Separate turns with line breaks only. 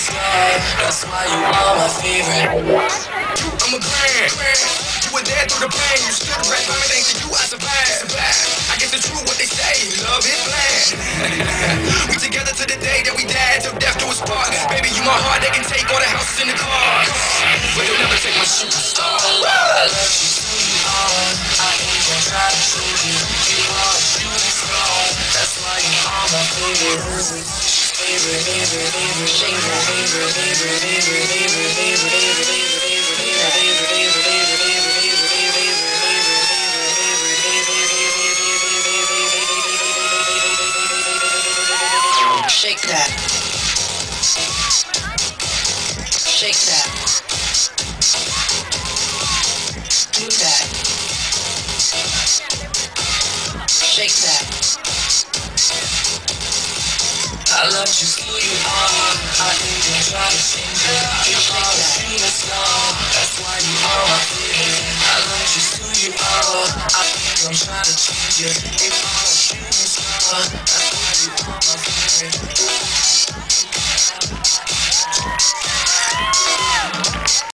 star, that's why you are my favorite. I'm a grand, you were there through the pain. You stood right by me, thanks to you I survived. I guess it's true what they say, love is blind. We together to the day that we died, till death do us part. Baby, you my heart, they can take all the houses in the cars, but they'll never take my superstar. I love you, who you are, I ain't gonna try to prove you. You are a shooting star, that's why you are my favorite. Shake that. Shake that. Do that. Shake that. I love you, who you are, I ain't gonna try to change it. You are a shooting star, that's why you are my favorite. I love you, who you are, I ain't gonna try to change it. You are a shooting star, that's why you are my favorite.